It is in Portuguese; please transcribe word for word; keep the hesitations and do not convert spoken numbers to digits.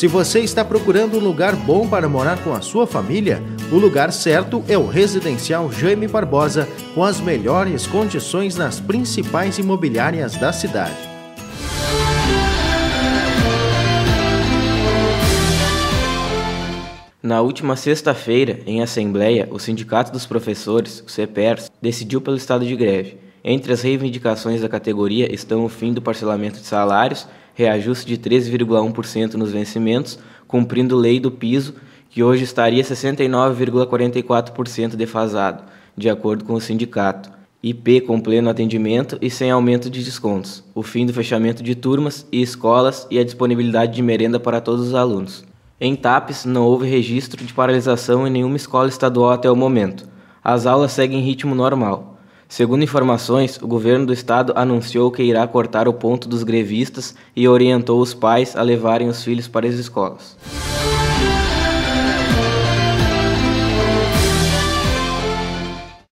Se você está procurando um lugar bom para morar com a sua família, o lugar certo é o Residencial Jaime Barbosa, com as melhores condições nas principais imobiliárias da cidade. Na última sexta-feira, em assembleia, o Sindicato dos Professores, o CEPERS, decidiu pelo estado de greve. Entre as reivindicações da categoria estão o fim do parcelamento de salários, reajuste de treze vírgula um por cento nos vencimentos, cumprindo lei do piso, que hoje estaria sessenta e nove vírgula quarenta e quatro por cento defasado, de acordo com o sindicato. I P com pleno atendimento e sem aumento de descontos. O fim do fechamento de turmas e escolas e a disponibilidade de merenda para todos os alunos. Em TAPES, não houve registro de paralisação em nenhuma escola estadual até o momento. As aulas seguem em ritmo normal. Segundo informações, o governo do estado anunciou que irá cortar o ponto dos grevistas e orientou os pais a levarem os filhos para as escolas.